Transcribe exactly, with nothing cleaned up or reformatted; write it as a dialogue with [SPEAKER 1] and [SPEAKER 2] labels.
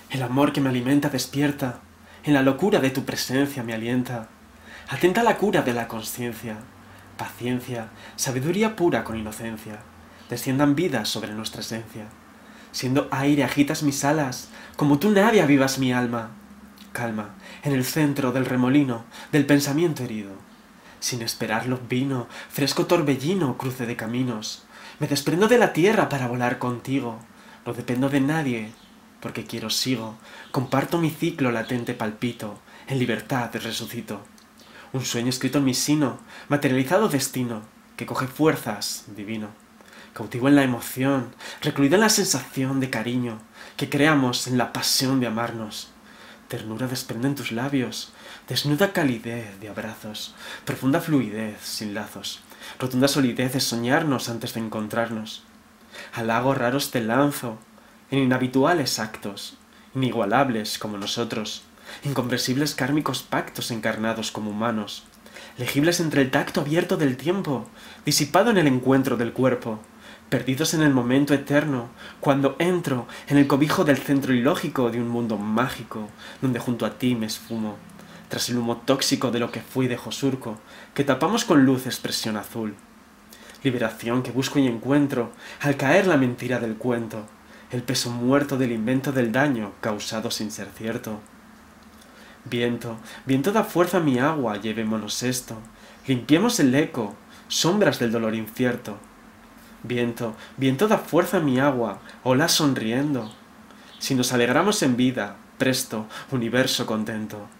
[SPEAKER 1] El amor que me alimenta despierta, en la locura de tu presencia me alienta. Atenta a la cura de la consciencia, paciencia, sabiduría pura con inocencia, desciendan vidas sobre nuestra esencia. Siendo aire agitas mis alas, como tú nadie avivas mi alma. Calma, en el centro del remolino, del pensamiento herido. Sin esperarlo vino, fresco torbellino, cruce de caminos. Me desprendo de la tierra para volar contigo. No dependo de nadie, porque quiero sigo. Comparto mi ciclo latente palpito, en libertad resucito. Un sueño escrito en mi sino, materializado destino, que coge fuerzas, divino. Cautivo en la emoción, recluido en la sensación de cariño, que creamos en la pasión de amarnos. Ternura desprende en tus labios, desnuda calidez de abrazos, profunda fluidez sin lazos, rotunda solidez de soñarnos antes de encontrarnos. Halagos raros te lanzo, en inhabituales actos, inigualables como nosotros, incomprensibles kármicos pactos encarnados como humanos, legibles entre el tacto abierto del tiempo, disipado en el encuentro del cuerpo, perdidos en el momento eterno, cuando entro en el cobijo del centro ilógico de un mundo mágico, donde junto a ti me esfumo, tras el humo tóxico de lo que fui dejo surco, que tapamos con luz expresión azul. Liberación que busco y encuentro, al caer la mentira del cuento, el peso muerto del invento del daño causado sin ser cierto. Viento, viento da fuerza a mi agua, llevémonos esto, limpiemos el eco, sombras del dolor incierto. Viento, viento da fuerza a mi agua, olas sonriendo. Si nos alegramos en vida, presto, universo contento.